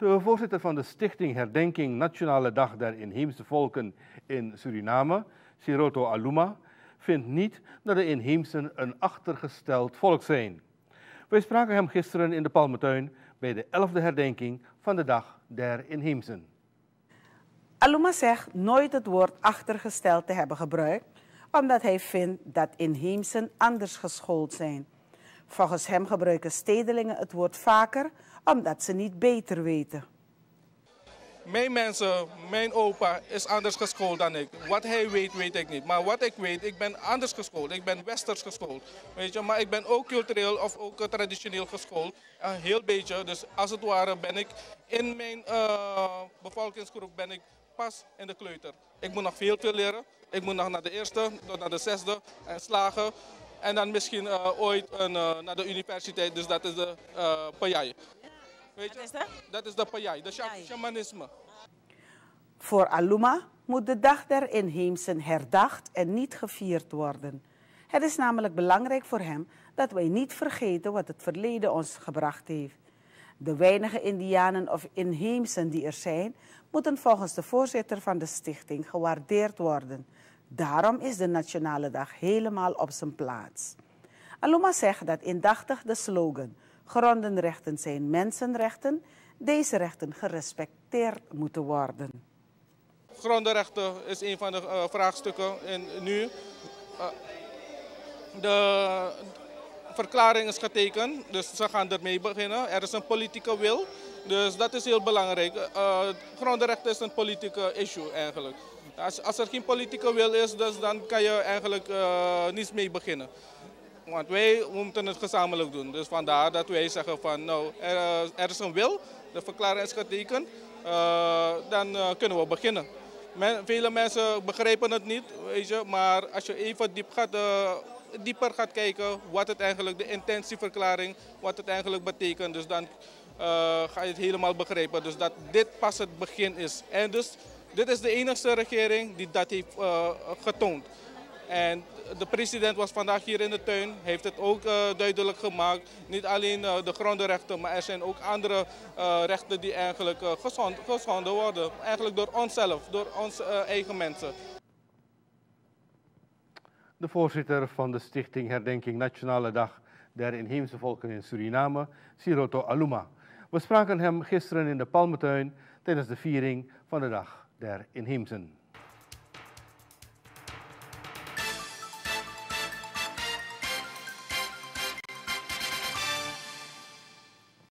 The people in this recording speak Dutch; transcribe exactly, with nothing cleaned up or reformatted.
De voorzitter van de Stichting Herdenking Nationale Dag der Inheemse Volken in Suriname, Siroto Aluma, vindt niet dat de inheemsen een achtergesteld volk zijn. Wij spraken hem gisteren in de Palmentuin bij de elfde herdenking van de Dag der Inheemsen. Aluma zegt nooit het woord achtergesteld te hebben gebruikt, omdat hij vindt dat inheemsen anders geschoold zijn. Volgens hem gebruiken stedelingen het woord vaker, omdat ze niet beter weten. Mijn mensen, mijn opa is anders geschoold dan ik. Wat hij weet, weet ik niet. Maar wat ik weet, ik ben anders geschoold. Ik ben westers geschoold. Weet je? Maar ik ben ook cultureel of ook traditioneel geschoold. Een heel beetje. Dus als het ware ben ik in mijn uh, bevolkingsgroep ben ik pas in de kleuter. Ik moet nog veel veel leren. Ik moet nog naar de eerste, tot naar de zesde en slagen. En dan misschien uh, ooit een, uh, naar de universiteit. Dus dat is de uh, payai. Weet je? Wat is dat? Dat is de payai, de shamanisme. Voor Aluma moet de Dag der Inheemsen herdacht en niet gevierd worden. Het is namelijk belangrijk voor hem dat wij niet vergeten wat het verleden ons gebracht heeft. De weinige Indianen of inheemsen die er zijn, moeten volgens de voorzitter van de stichting gewaardeerd worden. Daarom is de Nationale Dag helemaal op zijn plaats. Aluma zegt dat indachtig de slogan "Grondenrechten zijn mensenrechten", deze rechten gerespecteerd moeten worden. Grondenrechten is een van de uh, vraagstukken in, nu. Uh, de verklaring is getekend, dus ze gaan ermee beginnen. Er is een politieke wil, dus dat is heel belangrijk. Uh, grondenrechten is een politieke issue eigenlijk. Als, als er geen politieke wil is, dus dan kan je eigenlijk uh, niets mee beginnen. Want wij moeten het gezamenlijk doen. Dus vandaar dat wij zeggen van nou, er, er is een wil, de verklaring is getekend, uh, dan uh, kunnen we beginnen. Men, vele mensen begrijpen het niet, weet je, maar als je even diep gaat, uh, dieper gaat kijken wat het eigenlijk, de intentieverklaring, wat het eigenlijk betekent, dus dan uh, ga je het helemaal begrijpen. Dus dat dit pas het begin is. En dus dit is de enige regering die dat heeft uh, getoond. En de president was vandaag hier in de tuin, heeft het ook uh, duidelijk gemaakt. Niet alleen uh, de grondenrechten, maar er zijn ook andere uh, rechten die eigenlijk uh, gezond, geschonden worden. Eigenlijk door onszelf, door onze uh, eigen mensen. De voorzitter van de Stichting Herdenking Nationale Dag der Inheemse Volken in Suriname, Siroto Aluma. We spraken hem gisteren in de Palmentuin tijdens de viering van de Dag der Inheemsen.